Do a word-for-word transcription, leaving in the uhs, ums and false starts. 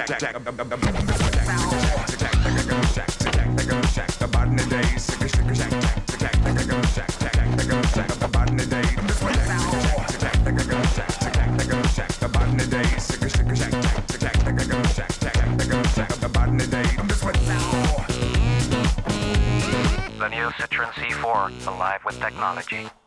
The new Citroen C four, alive with technology.